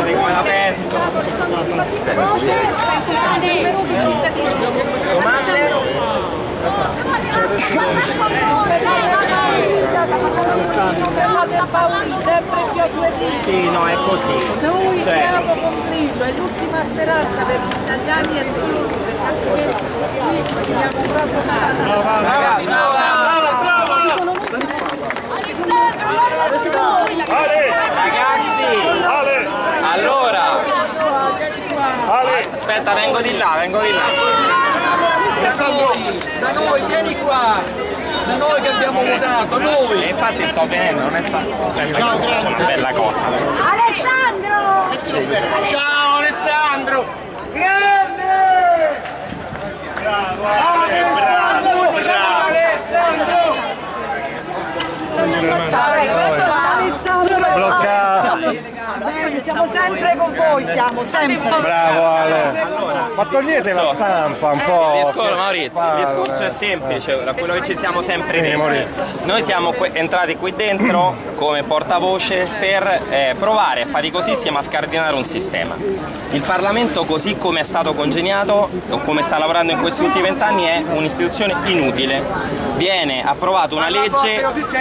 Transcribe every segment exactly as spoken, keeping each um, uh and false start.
di come la penso. Sempre più agguerriti. Sì, no, è così. Noi cioè... siamo con Grillo, è l'ultima speranza per gli italiani e solo lui, perché altrimenti qui ci abbiamo proprio male. Ragazzi, no, ragazzi, allora, aspetta, vengo di là, vengo di là. Da noi, da noi, vieni qua, da noi che abbiamo votato, noi. E infatti sto venendo, non è facile. Ciao, è una bella cosa. Alessandro! Ciao Alessandro! Grande! Bravo, bravo, bravo! Alessandro! Bloccato! Siamo sempre con voi, siamo sempre. Bravo Ale! Ma togliete la stampa un po'! Il discorso, Maurizio, il discorso è semplice, da quello che ci siamo sempre detti. Noi siamo entrati qui dentro come portavoce per eh, provare faticosissimo a scardinare un sistema. Il Parlamento, così come è stato congegnato o come sta lavorando in questi ultimi vent'anni, è un'istituzione inutile. Viene approvata una legge.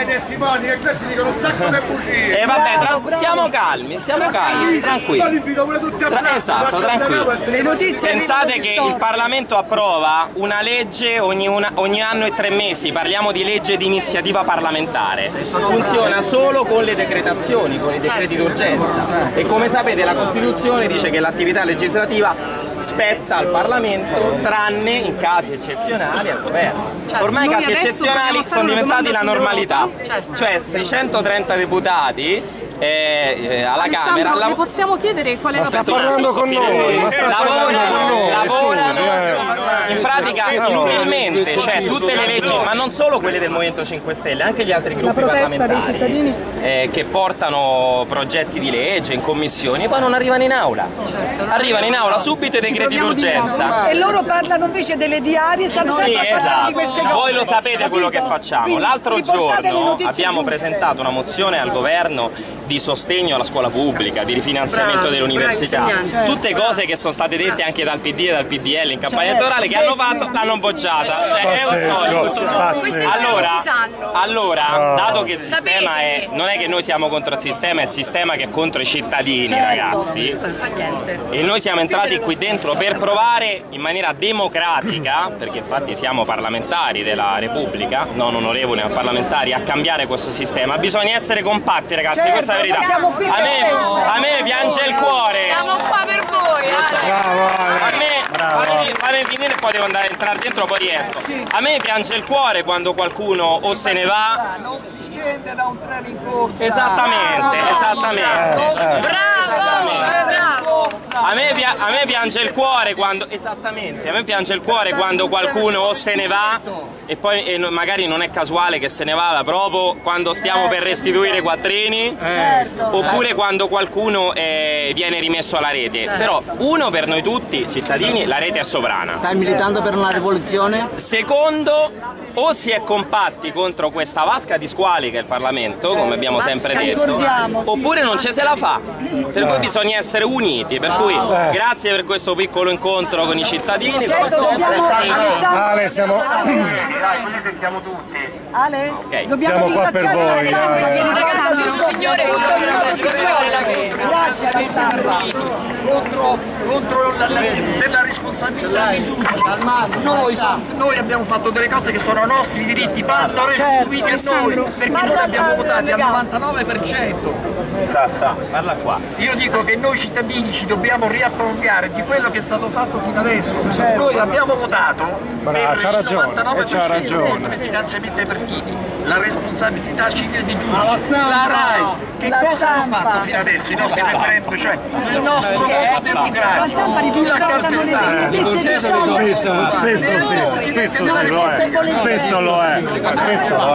E vabbè, stiamo calmi, stiamo calmi, tranquilli. Tra esatto, tranquilli. Pensate che il Parlamento approva una legge ogni, una, ogni anno e tre mesi, parliamo di legge di iniziativa parlamentare. Funziona solo con le decretazioni, con i decreti d'urgenza. E come sapete la Costituzione dice che l'attività legislativa spetta al Parlamento, tranne in casi eccezionali al governo. Ormai i casi eccezionali sono diventati la normalità. Cioè seicentotrenta deputati Eh, eh, alla Alessandro, Camera le possiamo chiedere qual è la sta parlando con noi, ma sta parlando con noi, lavorano in pratica inutilmente, cioè tutte le leggi, ma non solo quelle del Movimento cinque Stelle, anche gli altri gruppi parlamentari eh, che portano progetti di legge in commissioni e poi non arrivano in aula. Arrivano in aula subito i decreti d'urgenza. E loro parlano invece delle diarie, sanno Sì, sempre parlare di queste esatto. cose. Voi lo sapete quello che facciamo. L'altro giorno abbiamo presentato una mozione al governo di sostegno alla scuola pubblica, di rifinanziamento delle università, tutte cose che sono state dette anche dal P D e dal P D L in campagna elettorale, che hanno fatto, l'hanno bocciata. Cioè, è un solito. Allora, allora, dato che il sistema è, non è che noi siamo contro il sistema, è il sistema che è contro i cittadini, ragazzi. E noi siamo entrati qui dentro per provare in maniera democratica, perché infatti siamo parlamentari della Repubblica, non onorevoli ma parlamentari, a cambiare questo sistema. Bisogna essere compatti, ragazzi, questa è la verità. A me, a me piange il cuore. Siamo qua per voi, eh. Bravo, A me, fammi, fammi finire e poi devo andare a entrare dentro, poi riesco. A me piange il cuore quando qualcuno o se ne va. Non si scende da un treno in corsa. Esattamente, esattamente. Bravo, bravo. A me, a me piange il cuore quando. Esattamente, a me piange il cuore quando qualcuno o se ne va e poi e magari non è casuale che se ne vada proprio quando stiamo per restituire i quattrini. Certo. Oppure quando qualcuno eh, viene rimesso alla rete. Però uno, per noi tutti cittadini la rete è sovrana. Stai militando per una rivoluzione? Secondo, o si è compatti contro questa vasca di squali che è il Parlamento, come abbiamo sempre detto, oppure non ci se la fa. Per cui bisogna essere uniti, per cui grazie per questo piccolo incontro con i cittadini. Ale, siamo, Dai, qui li sentiamo tutti. Ale, Ok. dobbiamo siamo qua per voi. Ragazzi, un signore Grazie Alessandro. Contro, contro la, la, per la responsabilità dei giudici. Noi, noi abbiamo fatto delle cose che sono nostri diritti, vanno restituiti a noi, perché noi abbiamo votato al novantanove per cento. Sassa, parla qua. Io dico che noi cittadini ci dobbiamo riappropriare di quello che è stato fatto fino adesso. Noi abbiamo votato per c'ha il ragione, novantanove per cento c'ha ragione. come finanziamento ai partiti, la responsabilità civile dei giudici, la RAI, che La cosa hanno stampa. fatto fino adesso i nostri referendum, cioè il nostro voto democratico, tu l'ha calpestato. spesso, spesso sì, spesso sì, lo è, spesso lo è, spesso lo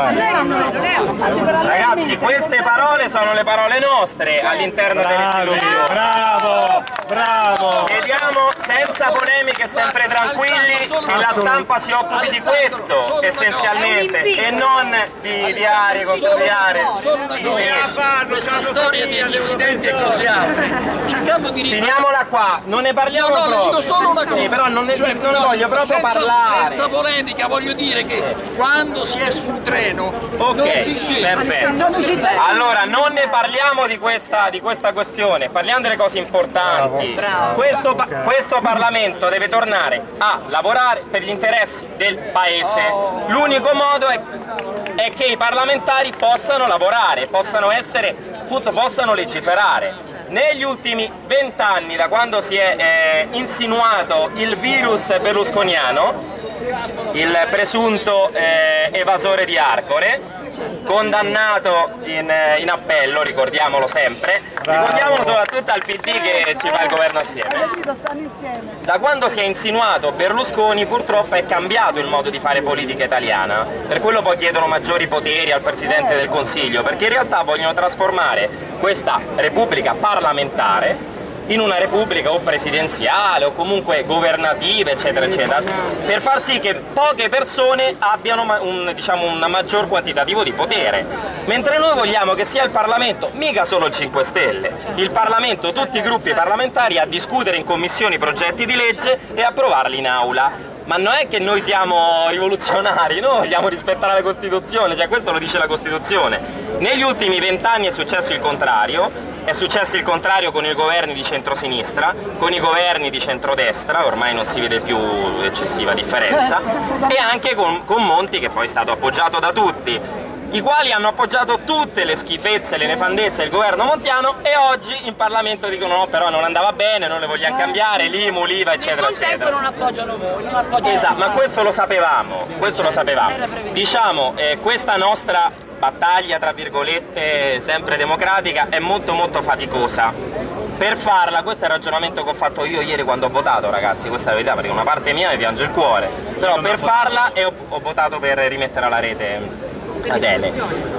è. Ragazzi, queste parole sono le parole nostre all'interno dell'istituzione. Bravo, bravo. Chiediamo senza polemiche, sempre tranquilli, che la stampa si occupi di questo essenzialmente e non di diarie contro diarie. Questa storia di incidenti e cose altre. parliamo di... Finiamola qua, non ne parliamo no, no, proprio. le dico solo una cosa. Sì, però non ne, cioè, non ne no, voglio proprio senza, parlare. Senza polemica, voglio dire che quando si è sul treno Ok, non si scende. perfetto. Allora, non ne parliamo di questa, di questa questione, parliamo delle cose importanti. Bravo. Questo, pa- questo Parlamento deve tornare a lavorare per gli interessi del Paese. L'unico modo è, è che i parlamentari possano lavorare, possano essere, appunto, possano legiferare. Negli ultimi vent'anni, da quando si è eh, insinuato il virus berlusconiano, il presunto eh, evasore di Arcore, condannato in, in appello, ricordiamolo sempre, ricordiamolo soprattutto al P D che ci fa il governo assieme. Da quando si è insinuato Berlusconi, purtroppo è cambiato il modo di fare politica italiana, per quello poi chiedono maggiori poteri al Presidente del Consiglio, perché in realtà vogliono trasformare questa Repubblica parlamentare in una repubblica o presidenziale o comunque governativa, eccetera eccetera, per far sì che poche persone abbiano un, diciamo, un maggior quantitativo di potere, mentre noi vogliamo che sia il Parlamento, mica solo il cinque Stelle, il Parlamento, tutti i gruppi parlamentari a discutere in commissioni progetti di legge e approvarli in aula. Ma non è che noi siamo rivoluzionari, noi vogliamo rispettare la Costituzione, cioè questo lo dice la Costituzione. Negli ultimi vent'anni è successo il contrario, è successo il contrario con i governi di centrosinistra, con i governi di centrodestra, ormai non si vede più eccessiva differenza, e anche con, con Monti, che poi è stato appoggiato da tutti, i quali hanno appoggiato tutte le schifezze, le nefandezze del governo montiano, e oggi in Parlamento dicono no, però non andava bene, non le vogliamo cambiare, l'I M U, l'I V A, eccetera, Nel contempo eccetera. non appoggiano voi, non appoggiano Esatto, ma questo lo sapevamo, questo lo sapevamo. Diciamo, eh, questa nostra battaglia, tra virgolette, sempre democratica, è molto molto faticosa. Per farla, questo è il ragionamento che ho fatto io ieri quando ho votato, ragazzi, questa è la verità, perché una parte mia mi piange il cuore, però per farla e ho, ho votato per rimettere alla rete Adele.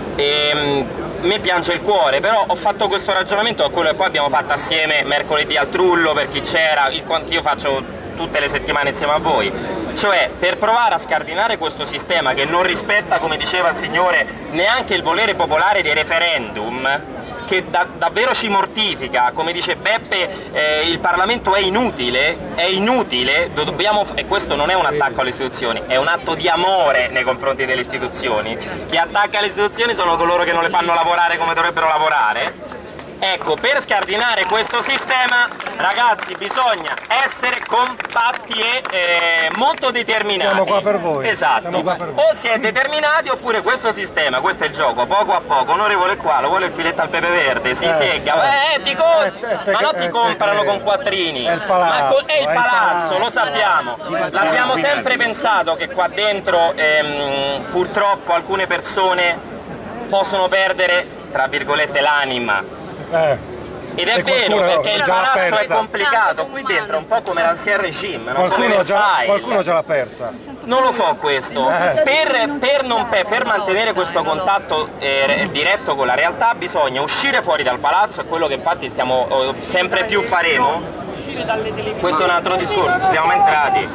E, mi piange il cuore, però ho fatto questo ragionamento, a quello che poi abbiamo fatto assieme mercoledì al Trullo, per chi c'era, io faccio tutte le settimane insieme a voi, cioè per provare a scardinare questo sistema che non rispetta, come diceva il signore, neanche il volere popolare dei referendum, che da, davvero ci mortifica, come dice Beppe, eh, il Parlamento è inutile, è inutile, dobbiamo, e questo non è un attacco alle istituzioni, è un atto di amore nei confronti delle istituzioni. Chi attacca le istituzioni sono coloro che non le fanno lavorare come dovrebbero lavorare. Ecco, per scardinare questo sistema, ragazzi, bisogna essere compatti e eh, molto determinati. Siamo qua per voi. Esatto. Qua per voi. O si è determinati oppure questo sistema, questo è il gioco, poco a poco, onorevole qua, lo vuole il filetto al pepe verde, si Eh, secca, eh, ti conti, eh, eh, ma non ti eh, comprano eh, con quattrini, è il palazzo, ma co- è il è il palazzo, palazzo. lo sappiamo, l'abbiamo sempre pensato che qua dentro ehm, purtroppo alcune persone possono perdere, tra virgolette, l'anima. Eh. Ed è E vero, qualcuno perché il già l'ha palazzo è persa. complicato, qui dentro è un po' come l'ancien regime, non come Qualcuno già, Versailles. qualcuno già l'ha persa. Non lo so questo, Eh. per, per, non pe- per mantenere questo contatto eh, diretto con la realtà bisogna uscire fuori dal palazzo, è quello che infatti stiamo oh, sempre più faremo. Questo è un altro discorso, ci siamo entrati.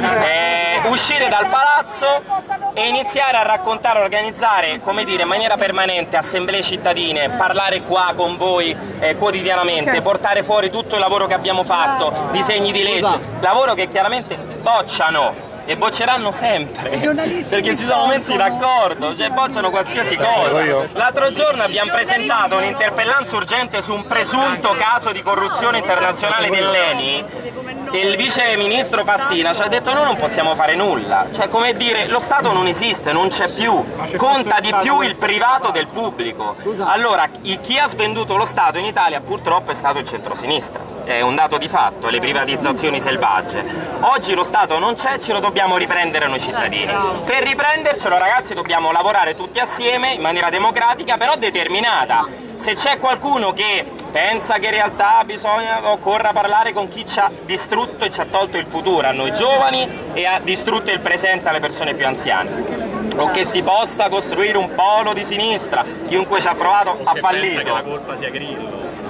Eh, uscire dal palazzo e iniziare a raccontare, organizzare, come dire, in maniera permanente assemblee cittadine, parlare qua con voi eh, quotidianamente, portare fuori tutto il lavoro che abbiamo fatto, disegni di legge, lavoro che chiaramente bocciano. E bocceranno sempre, perché si sono messi d'accordo, cioè bocciano qualsiasi cosa. L'altro giorno abbiamo presentato un'interpellanza urgente su un presunto caso di corruzione internazionale dell'Eni e il vice ministro Fassina ci ha detto noi non possiamo fare nulla, cioè come dire lo Stato non esiste, non c'è più, conta di più il privato del pubblico. Allora chi ha svenduto lo Stato in Italia purtroppo è stato il centrosinistra, è un dato di fatto, le privatizzazioni selvagge. Oggi lo Stato non c'è, ce lo dobbiamo riprendere noi cittadini. Per riprendercelo, ragazzi, dobbiamo lavorare tutti assieme in maniera democratica, però determinata. Se c'è qualcuno che pensa che in realtà bisogna, occorra parlare con chi ci ha distrutto e ci ha tolto il futuro a noi giovani e ha distrutto il presente alle persone più anziane, o che si possa costruire un polo di sinistra, chiunque ci ha provato ha fallito. Che la colpa sia Grillo.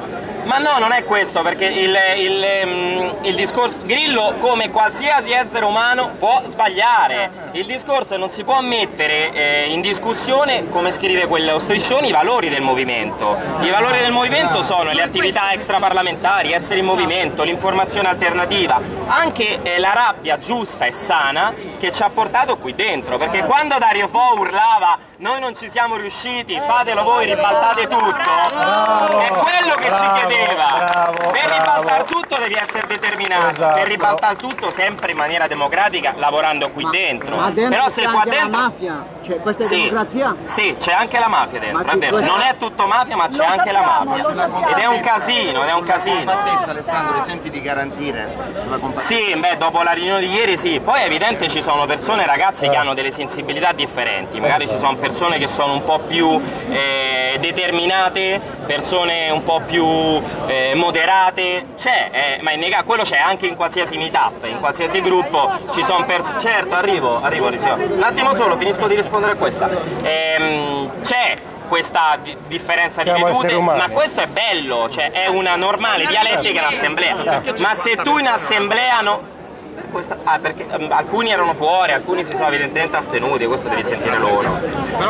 Ma no, non è questo, perché il, il, il discorso Grillo, come qualsiasi essere umano, può sbagliare. Il discorso non si può mettere eh, in discussione, come scrive quello striscione, i valori del movimento. I valori del movimento sono le attività extraparlamentari, essere in movimento, l'informazione alternativa, anche eh, la rabbia giusta e sana che ci ha portato qui dentro, perché quando Dario Fo urlava noi non ci siamo riusciti, fatelo voi, ribaltate tutto, è quello che ci chiedeva. Bravo, per ribaltare tutto devi essere determinato, esatto. Per ribaltare tutto sempre in maniera democratica, lavorando qui ma, dentro. Ma dentro però se c'è qua anche dentro la mafia, cioè questa è sì, democrazia? Sì, c'è anche la mafia dentro, Ma è vero. questa... Non è tutto mafia, ma c'è anche sappiamo, la mafia. Ed è un casino, è un casino. Compattezza, Alessandro, senti di garantire sulla compattezza? Sì, beh, dopo la riunione di ieri sì. Poi è evidente ci sono persone, ragazzi, che hanno delle sensibilità differenti. Magari ci sono persone che sono un po' più eh, determinate, persone un po' più eh, moderate. C'è, eh, ma è nega- quello c'è anche in qualsiasi meetup, in qualsiasi gruppo ci sono persone. Certo, arrivo, arrivo, arrivo. Un attimo solo, finisco di rispondere a questa. Ehm, c'è questa di differenza Siamo di vedute, umani. ma questo è bello, cioè è una normale dialettica in assemblea. Ma se tu in assemblea no... Questa, ah, perché um, alcuni erano fuori, alcuni si sono evidentemente astenuti, questo devi sentire loro.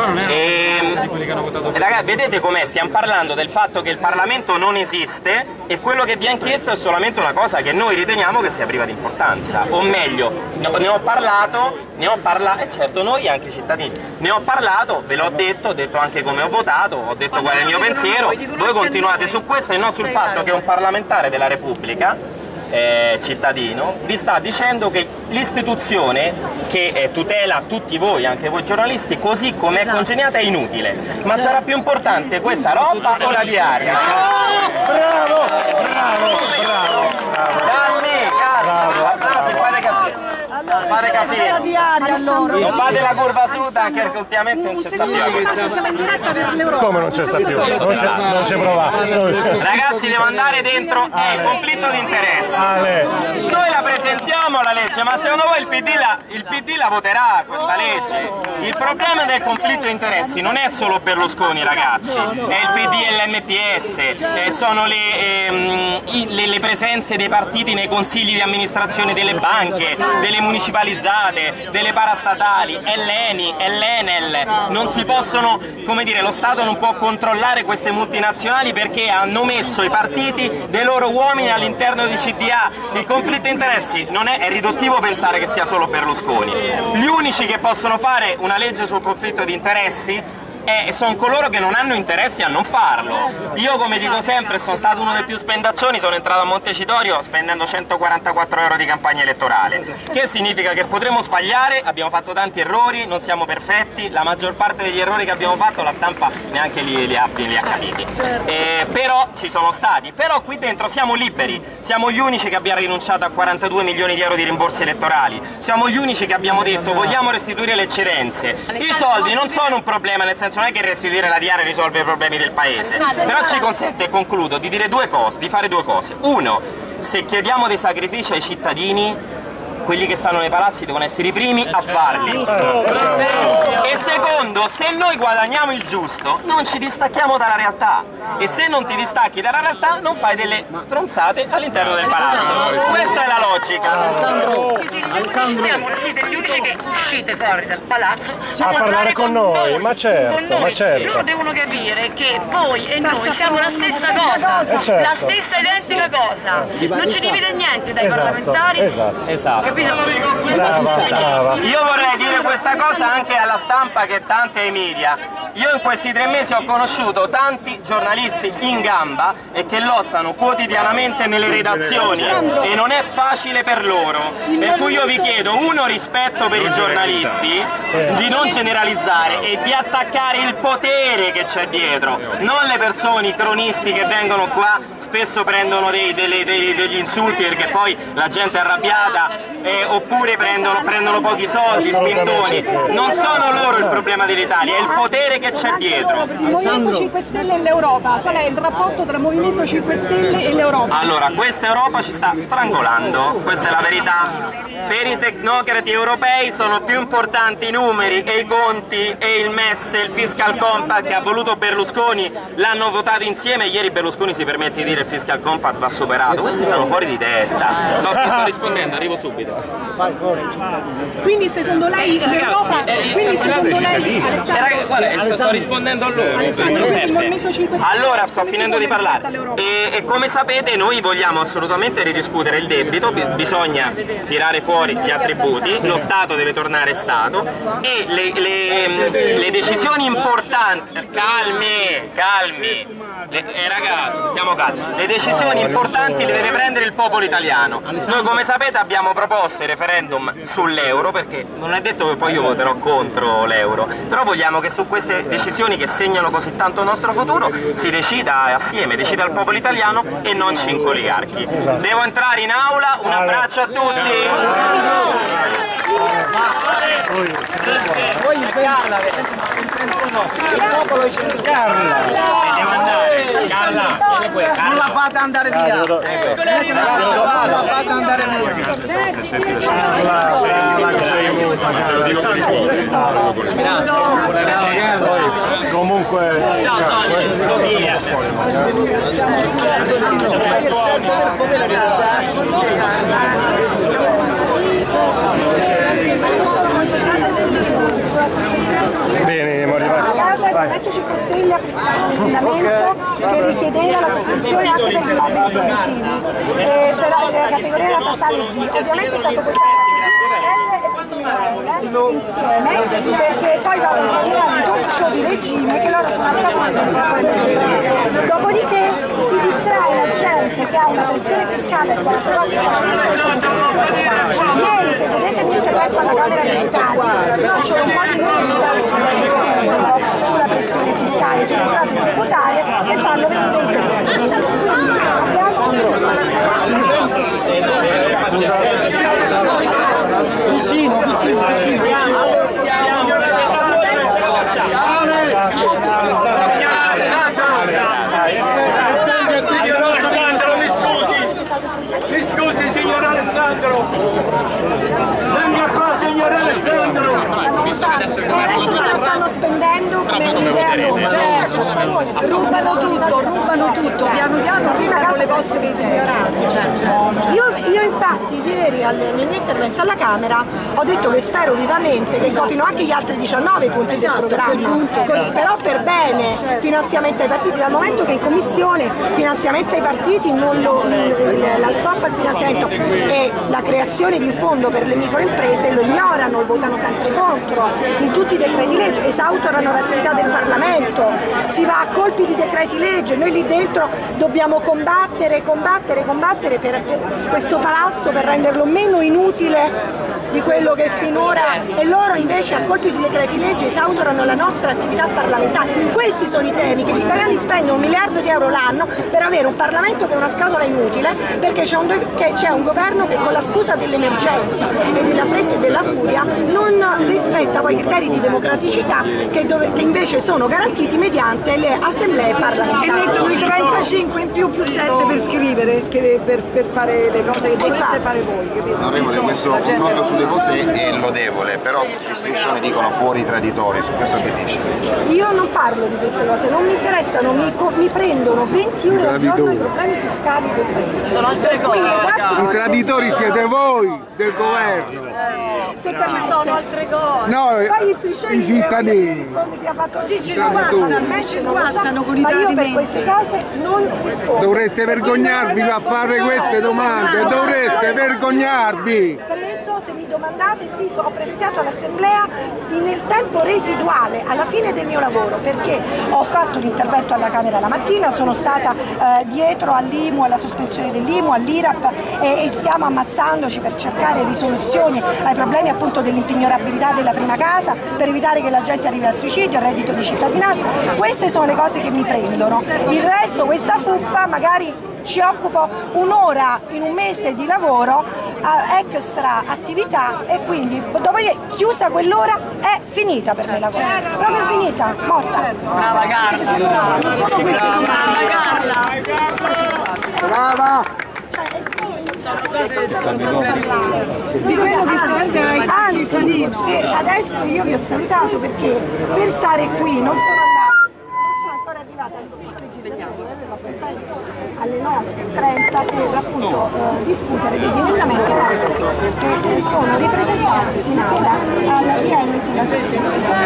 E, ragazzi, vedete com'è? Stiamo parlando del fatto che il Parlamento non esiste e quello che viene chiesto è solamente una cosa che noi riteniamo che sia priva di importanza. O meglio, ne ho parlato, ne ho parlato, e certo noi anche i cittadini, ne ho parlato, ve l'ho detto, ho detto anche come ho votato, ho detto qual è il mio pensiero, voi continuate su questo e non sul fatto che un parlamentare della Repubblica Eh, cittadino vi sta dicendo che l'istituzione che eh, tutela tutti voi, anche voi giornalisti, così come è congeniata è inutile, ma sarà più importante questa roba o la diaria? Bravo, bravo, bravo, bravo. Calmi, calmi, applausi, fate casino. Fate casino. Non fate la curva sud anche perché ultimamente non c'è sta più. Come non c'è sta più? Non c'è, non c'è provato. Non c'è. Ragazzi, devo andare dentro, è il conflitto di interessi. Ale. Noi la presentiamo la legge, ma secondo voi il P D la, il P D la voterà questa legge? Il problema del conflitto di interessi non è solo Berlusconi, ragazzi, è il P D e l'M P S, eh, sono le, ehm, i, le, le presenze dei partiti nei consigli di amministrazione delle banche, delle municipalizzate, delle parastatali, è l'Eni, è l'Enel, non si possono, come dire, lo Stato non può controllare queste multinazionali perché hanno messo i partiti dei loro uomini all'interno di C D A. Il conflitto di interessi non è, è riduttivo pensare che sia solo Berlusconi. Gli unici che possono fare una legge sul conflitto di interessi e sono coloro che non hanno interessi a non farlo. Io, come dico sempre, sono stato uno dei più spendaccioni, sono entrato a Montecitorio spendendo centoquarantaquattro euro di campagna elettorale, che significa che potremo sbagliare, abbiamo fatto tanti errori, non siamo perfetti, la maggior parte degli errori che abbiamo fatto la stampa neanche li, li, ha, li ha capiti, eh, però ci sono stati, però qui dentro siamo liberi, siamo gli unici che abbiamo rinunciato a quarantadue milioni di euro di rimborsi elettorali, siamo gli unici che abbiamo detto vogliamo restituire le eccedenze. I soldi non sono un problema, nel senso non è che restituire la diaria risolve i problemi del paese, però ci consente, e concludo, di dire due cose, di fare due cose. Uno, se chiediamo dei sacrifici ai cittadini, quelli che stanno nei palazzi devono essere i primi a farli. E secondo, se noi guadagniamo il giusto, non ci distacchiamo dalla realtà. E se non ti distacchi dalla realtà, non fai delle stronzate all'interno del palazzo. Questa è la logica. Siete gli unici, siamo, siete gli unici che uscite fuori dal palazzo A parlare con noi, ma certo, con noi. ma certo. Loro devono capire che voi e noi siamo la stessa cosa, certo. la stessa identica cosa. Non ci divide niente dai Esatto, parlamentari. esatto. Esatto. Capito? Brava, brava. Io vorrei dire questa cosa anche alla stampa che tante ai media. Io in questi tre mesi ho conosciuto tanti giornalisti in gamba e che lottano quotidianamente nelle redazioni e non è facile per loro. Per cui io vi chiedo, uno, rispetto per i giornalisti, di non generalizzare e di attaccare il potere che c'è dietro, non le persone, i cronisti che vengono qua, spesso prendono dei, delle, dei, degli insulti perché poi la gente è arrabbiata eh, oppure prendono, prendono pochi soldi, spintoni. Non sono loro il problema dell'Italia, è il potere che c'è dietro. Il Movimento cinque Stelle e l'Europa, qual è il rapporto tra il Movimento cinque Stelle e l'Europa? Allora, questa Europa ci sta strangolando, questa è la verità. Per i tecnocrati europei sono più importanti i numeri e i conti e il M E S, il Fiscal Compact che ha voluto Berlusconi, l'hanno votato insieme. Ieri Berlusconi si permette di dire il Fiscal Compact va superato. Questi stanno fuori di testa. So che sto rispondendo, arrivo subito. Quindi secondo lei l'Europa, quindi secondo lei Eh, guarda, sto rispondendo a loro. Allora, sto finendo di parlare. E, e come sapete noi vogliamo assolutamente ridiscutere il debito, bisogna tirare fuori gli attributi, lo Stato deve tornare Stato e le, le, le decisioni importanti, calmi, calmi, le, eh, ragazzi stiamo calmi, le decisioni importanti le deve prendere il popolo italiano. Noi come sapete abbiamo proposto il referendum sull'euro perché non è detto che poi io voterò contro l'euro, però vogliamo che su queste decisioni che segnano così tanto il nostro futuro si decida assieme, decida il popolo italiano e non cinque oligarchi. Devo entrare in aula, un abbraccio a tutti! Carla, non la fate andare via! Non la fate andare via! Comunque bene, siamo arrivati. A casa il Movimento cinque Stelle ha presentato un emendamento che richiedeva la sospensione anche per gli immobili produttivi e per la categoria della tasale D. Ovviamente è stato votato insieme perché poi vanno a sbagliare un talk show di regime che loro sono a favore del popolo delle imprese. Dopodiché si distrae la gente che ha una pressione fiscale per ieri, se vedete il mio intervento alla Camera dei Deputati, io c'ho un po' di numeri sulla pressione fiscale, sulle entrate tributarie che fanno venire il vicino, vicino, mi scusi signor Alessandro, venga qua signor Alessandro. Adesso se lo stanno spendendo come un'idea loro. Certo, rubano tutto, rubano tutto, piano piano rubano le vostre idee. Io, io infatti ieri al, nel mio intervento alla Camera ho detto che spero vivamente che copino anche gli altri diciannove punti del programma, così, però per bene, finanziamento ai partiti, dal momento che in Commissione finanziamento ai partiti non lo, la stop al finanziamento e la creazione di un fondo per le microimprese lo ignorano, votano sempre contro, in tutti i decreti legge, esautorano l'attività del Parlamento, si va a colpi di decreti legge, noi lì dentro dobbiamo combattere, combattere, combattere per, per questo palazzo per renderlo meno inutile di quello che finora e loro invece a colpi di decreti legge esautorano la nostra attività parlamentare. Questi sono i temi che gli italiani spendono un miliardo di euro l'anno per avere un Parlamento che è una scatola inutile perché c'è un, un governo che con la scusa dell'emergenza e della fretta e della furia non rispetta poi i criteri di democraticità che, dove, che invece sono garantiti mediante le assemblee parlamentari. E mettono i trentacinque in più più sette per scrivere che per, per fare le cose che dovreste fare voi. Onorevole, questo confronto sulle cose è lodevole, però le istituzioni dicono fuori i traditori, su questo che dice? Io non parlo di queste cose, non mi interessano, mi, mi prendono venti ore al giorno i problemi fiscali del paese. Sono altre cose. I traditori siete voi del governo. Se per me sono altre cose. No, poi gli striscioni i cittadini. risponde chi ha fatto così ci sguazzano, ci sguazzano con i tradimenti. Ma io per tradimenti. queste cose non rispondo. Dovreste vergognarvi a fare queste domande, dovreste vergognarvi. Preso, se mi domandate, sì, so, ho presentato all'assemblea nel tempo residuale, alla fine del mio lavoro, perché ho fatto l'intervento alla Camera la mattina, sono stata eh, dietro all'I M U, alla sospensione dell'I M U, all'I R A P e, e stiamo ammazzandoci per cercare risoluzioni ai problemi appunto dell'impignorabilità della prima casa, per evitare che la gente arrivi al suicidio, al reddito di cittadinanza. Queste sono le cose che mi prendono. Il resto, questa fuffa, magari ci occupo un'ora in un mese di lavoro, extra attività, e quindi dopo chiusa quell'ora è finita per me la cosa, proprio finita, morta. Brava Carla! Non sono queste domande. Brava Carla! Brava! Sono cose che stanno parlando di quello che si sente. Anzi, sì, adesso io vi ho salutato perché per stare qui non sono andata, non sono ancora arrivata all'ufficio legislativo dove avevo appuntamento alle nove e trenta per appunto eh, discutere degli emendamenti nostri che eh, sono ripresentati in aula alla D N sulla sospensione.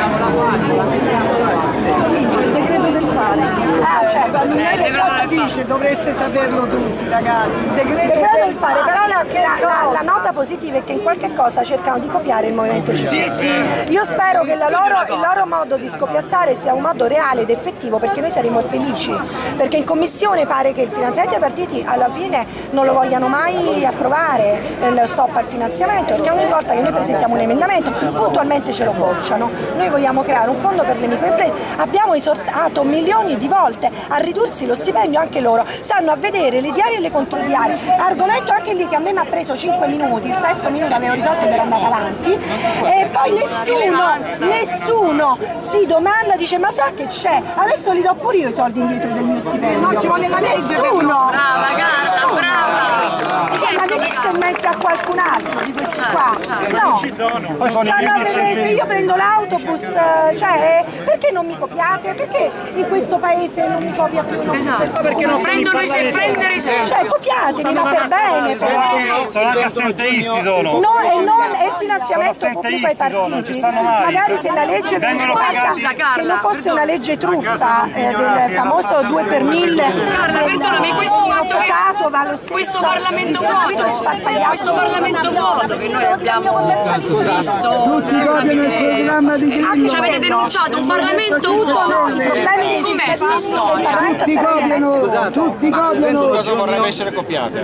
Il decreto del fare. Ah certo, non è che cosa dice, dovreste saperlo tutti ragazzi. Il decreto del fare, però la, la, la, la nota positiva è che in qualche cosa cercano di copiare il Movimento cinque Stelle. Io spero che la loro, il loro modo di scopiazzare sia un modo reale ed effettivo, perché noi saremo felici, perché in commissione pare che il finanziamento ai partiti alla fine non lo vogliano mai approvare, lo stop al finanziamento, perché ogni volta che noi presentiamo un emendamento puntualmente ce lo bocciano. Noi vogliamo creare un fondo per le microimprese, abbiamo esortato milioni di volte a ridursi lo stipendio, anche loro stanno a vedere le diarie e le controdiarie, argomento anche lì che a me mi ha preso cinque minuti, il sesto minuto avevo risolto ed ero andata avanti, e poi nessuno, nessuno si domanda, dice ma sa che c'è, adesso li do pure io i soldi indietro del mio stipendio, no, ci vuole la legge, nessuno, brava Carla, brava, ma ne disse in mente a qualcun altro di questi qua? No, stanno a vedere se io prendo l'autobus, cioè perché non mi copiate? Perché in questo paese non mi copia più una esatto, persona? perché non prendono e se prendere sempre. Cioè copiatemi, ma per bene però. Sono anche assenteisti sono. No, e non è il finanziamento pubblico ai partiti. Magari se la legge venisse fatta, che non fosse una legge truffa eh, del famoso due per mille. Carla, perdonami, questo fatto che va lo stesso, questo Parlamento vuoto, questo Parlamento vuoto che noi abbiamo visto, tutti copiano il programma di Grillo. ci avete denunciato un Parlamento vuoto. Com'è sta storia? Tutti copiano, tutti copiano. Cosa vorrebbe essere copiata?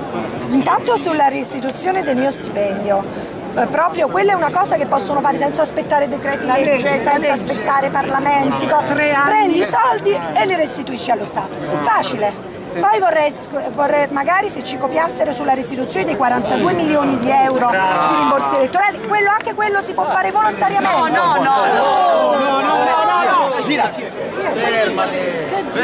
Intanto sulla restituzione del mio stipendio, eh, proprio quella è una cosa che possono fare senza aspettare decreti legge, senza aspettare parlamenti, no, prendi i soldi e li restituisci allo Stato, facile. Poi vorrei, vorrei magari se ci copiassero sulla restituzione dei quarantadue milioni di euro di rimborsi elettorali, quello anche quello si può fare volontariamente. No, no, no, no, no, no, no, no, gira, gira. Fermati.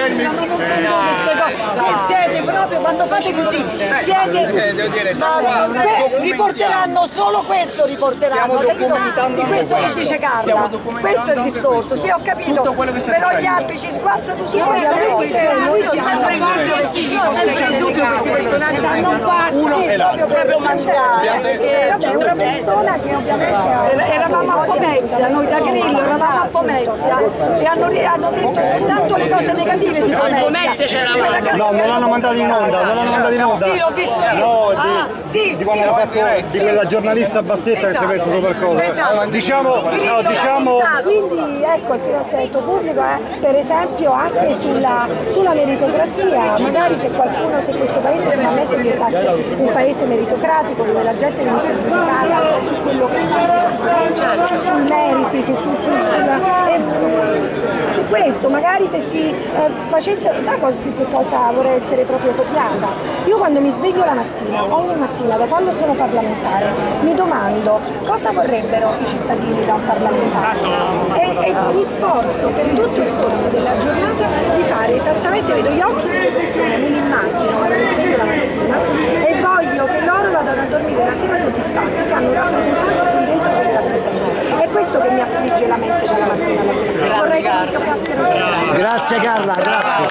Siete proprio, quando fate così, siete, beh, riporteranno solo questo, riporteranno, capito? Di questo che dice Carla, questo è il discorso, sì ho capito, però gli altri ci sguazzano su questa cosa. Io ho sempre il dubbio, io ho sempre il dubbio che questi personaggi non faccio, sì, proprio proprio mangiare, perché c'è una persona che ovviamente eravamo a Pomezia, noi da Grillo eravamo a Pomezia e hanno, hanno detto soltanto le cose negative di Pomezia. No, non l'hanno mandato in onda, non l'hanno mandato in onda. Sì, ho visto. No, di, ah, sì, di quando sì, hanno fatto di quella giornalista Bassetta esatto, che si è messo sopra cosa. Esatto. Diciamo, no, diciamo. Quindi ecco il finanziamento pubblico è per esempio anche sulla, sulla meritocrazia, magari se qualcuno, se questo paese finalmente diventasse un paese meritocratico dove la gente venisse giudicata su quello che fa, sui meriti, che su, su, sulla, eh, su questo, magari se si eh, facesse, sa cosa, che cosa vorrei essere proprio copiata? Io quando mi sveglio la mattina, ogni mattina da quando sono parlamentare, mi domando cosa vorrebbero i cittadini da un parlamentare e, e mi sforzo per tutto il corso della giornata di fare esattamente, vedo gli occhi delle persone, me li immagino quando mi sveglio la mattina e voglio che loro vadano a dormire la sera soddisfatti che hanno un rappresentante qui dentro che li rappresenta. È questo che mi affligge la mente dalla mattina alla sera. Vorrei che mi copiassero. Grazie Carla, grazie.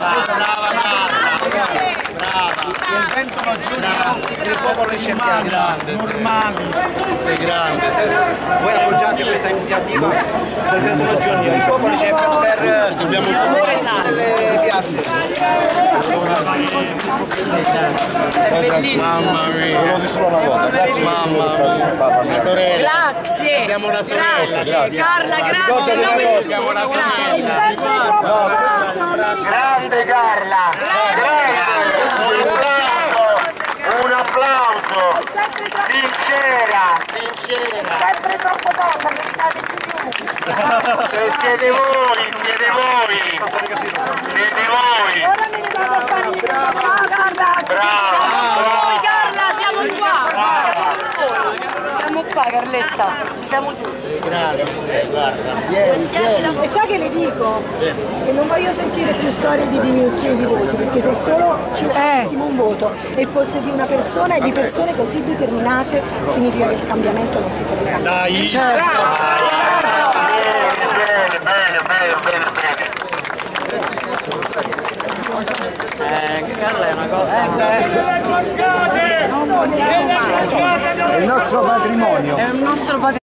Il ventuno giugno il popolo ricerchiamo normali. Sei grande. Voi appoggiate questa iniziativa del ventuno giugno, il popolo ricerca per nelle piazze. È bellissimo. Mamma mia. Volevo solo una cosa, grazie. Mamma mia. Grazie. Abbiamo una sorella. Grazie. Carla, grazie. Noi abbiamo una sorella. Sempre troppo Grande Carla. Grande. Un applauso, sincera, sincera. sempre troppo poco, meritate di più. Se siete voi, siete voi, siete voi. Ora me ne vado a fare il... Ciao, guarda. Valletta, ci siamo tutti. E sa che le dico? Che non voglio sentire più storie di diminuzione di voti, perché se solo ci avessimo un voto e fosse di una persona e di persone così determinate, significa che il cambiamento non si fermerà. Dai! Certo! Bene, bene, bene, bene. Eh, Carla è una cosa. È il nostro patrimonio. È il nostro patrimonio.